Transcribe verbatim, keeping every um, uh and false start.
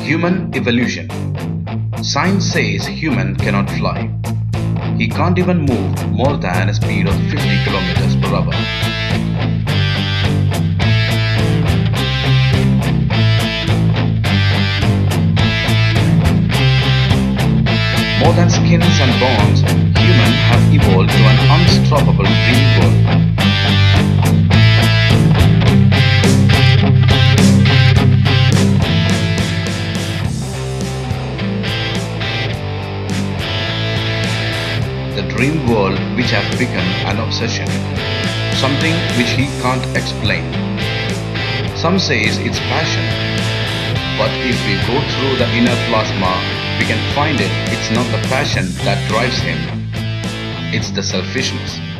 Human evolution. Science says human cannot fly. He can't even move more than a speed of fifty kilometers per hour. More than skins and bones, humans have evolved to an unstoppable dream world. The dream world which has become an obsession, something which he can't explain. Some says it's passion, but if we go through the inner plasma, we can find it. It's not the passion that drives him, it's the selfishness.